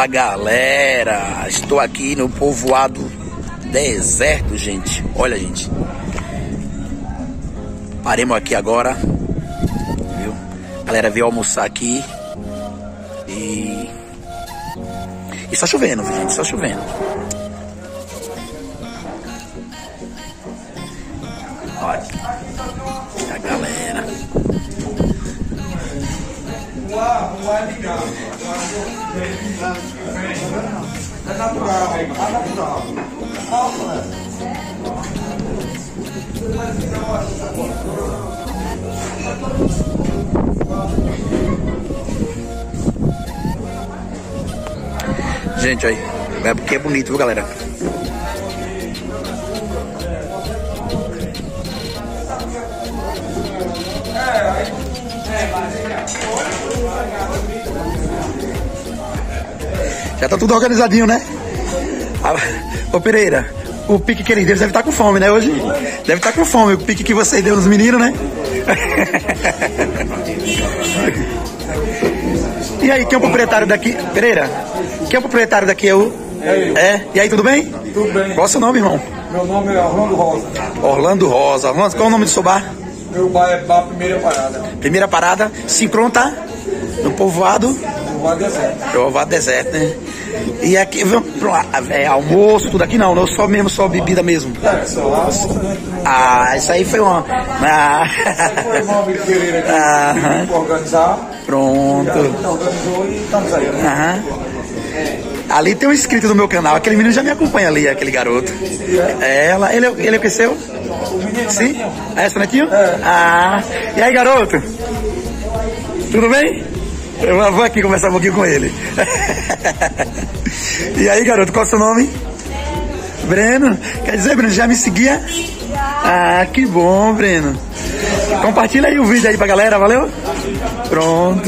Fala galera, estou aqui no povoado Deserto, gente. Olha, gente, paremos aqui agora, viu? A galera veio almoçar aqui e está chovendo, gente, está chovendo. Olha a galera. É natural, é natural. Gente, aí, é porque é bonito, viu, galera? Já tá tudo organizadinho, né? Ô Pereira, o pique que eles deu deve estar com fome, né? Hoje deve estar com fome, o pique que vocês deu nos meninos, né? E aí, quem é o proprietário daqui? Pereira, quem é o proprietário daqui? É? E aí, tudo bem? Tudo bem. Qual é o seu nome, irmão? Meu nome é Orlando Rosa. Orlando Rosa. Qual é o nome do seu bar? Meu bar é Bar Primeira Parada. Primeira Parada, se pronta no povoado? Povoado Deserto. Povoado Deserto, né? E aqui, almoço, tudo aqui não, só bebida mesmo. É, só almoço. Isso aí foi uma... Esse foi o irmão Pereira aqui para organizar. Pronto. Então, organizou e estamos aí, né? Ali tem um inscrito do meu canal, aquele menino já me acompanha ali, aquele garoto. Ele é o que seu? O menino. Sim? É, seu netinho? É. E aí, garoto? Tudo bem? Eu vou aqui conversar um pouquinho com ele. E aí, garoto, qual é o seu nome? Breno. Quer dizer, Breno, já me seguia? Que bom, Breno. Compartilha aí o vídeo aí pra galera, valeu? Pronto.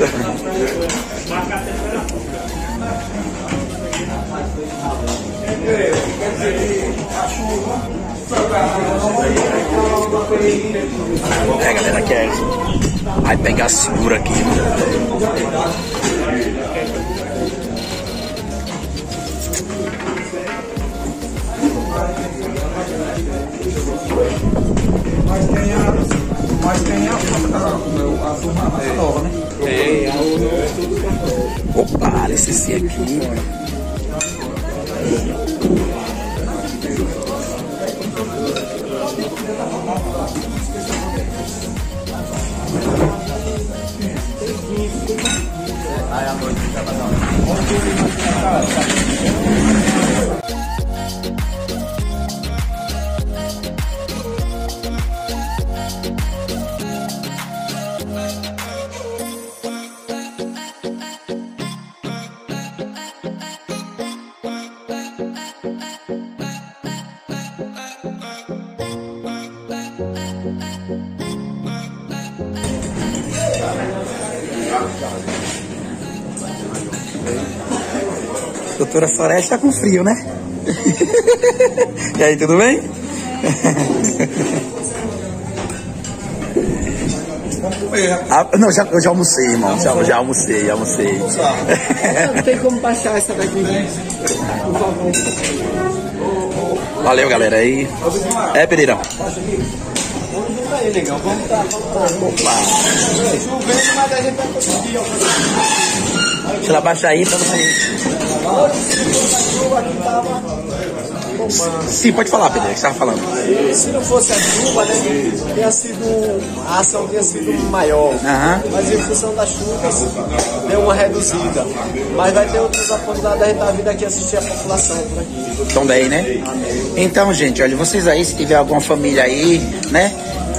Galera, quer vai pegar seguro aqui. Mas tem a turma nova, né? Opa, esse aqui. Doutora Soraya está com frio, né? E aí, tudo bem? Não, eu já almocei, irmão. Já almocei. Não tem como baixar essa daqui. Por favor. Valeu, galera. Aí. Pereirão. Aí, legal. Vamos estar. Opa. Chovendo, mas a gente vai conseguir. Deixa ela baixar aí pra você. Sim, pode falar, Pedro, o que você estava falando? Se não fosse a chuva, né, a ação tinha sido maior. Mas em função da chuva, deu uma reduzida. Mas vai ter outras oportunidades, a gente tá vindo aqui assistir a população por aqui. Também, né? Então, gente, olha, vocês aí, se tiver alguma família aí, né,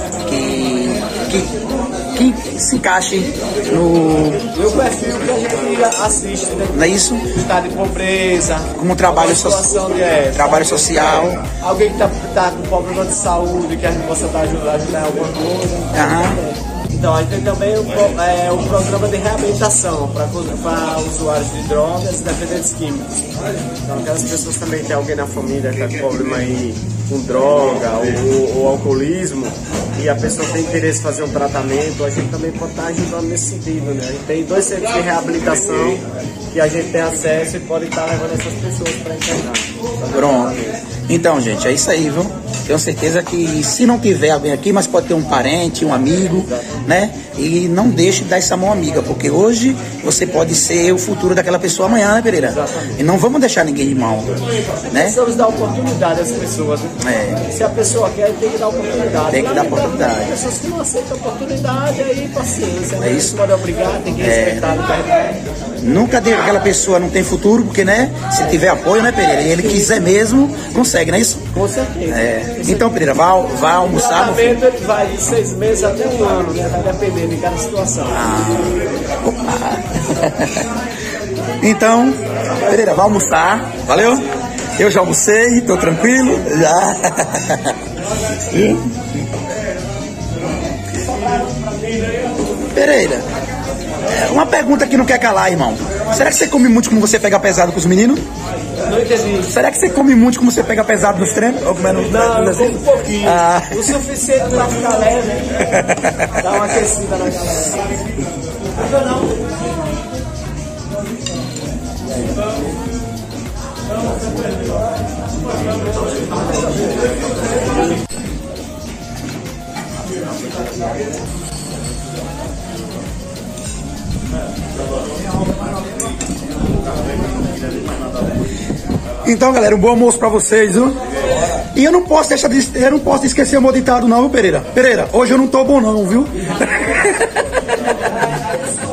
que se encaixe no perfil que a gente assiste, né? Não é isso? Estado de pobreza, como trabalho social. Alguém que tá com problema de saúde, que a gente possa ajudar em alguma coisa. Então a gente tem também o programa de reabilitação para usuários de drogas e dependentes químicos. Então aquelas pessoas também, tem alguém na família que está com problema aí com droga ou alcoolismo, e a pessoa tem interesse em fazer um tratamento, a gente também pode estar ajudando nesse sentido, né? A gente tem 2 centros de reabilitação que a gente tem acesso e pode estar levando essas pessoas para internar. Pronto. Então, gente, é isso aí, viu? Tenho certeza que se não tiver alguém aqui, mas pode ter um parente, um amigo, né? E não deixe de dar essa mão amiga, porque hoje você pode ser o futuro daquela pessoa amanhã, né, Pereira? Exatamente. E não vamos deixar ninguém de mão, né? Precisamos dar oportunidade às pessoas, né? Se a pessoa quer, tem que dar oportunidade. Tem que dar oportunidade. As pessoas que não aceitam a oportunidade, aí paciência, né? É isso. Pode obrigar, tem que respeitar o território. Nunca diga que aquela pessoa não tem futuro, porque, né? Se tiver apoio, né, Pereira? E ele quiser mesmo, consegue, não é isso? Com certeza. Então, Pereira, vá almoçar. O tratamento ele vai de 6 meses até 1 ano, né? Vai depender de cada situação. Então, Pereira, vai almoçar. Valeu? Eu já almocei, tô tranquilo. Já. Pereira, uma pergunta que não quer calar, irmão. Será que você come muito como você pega pesado com os meninos? Não entendi. Será que você come muito como você pega pesado nos treinos? Ou comendo Não, eu como um pouquinho. O suficiente para ficar leve, né? Dá uma aquecida na galera. Então, galera, um bom almoço pra vocês, viu? E eu não posso esquecer o meu ditado não, viu, Pereira? Pereira, hoje eu não tô bom não, viu?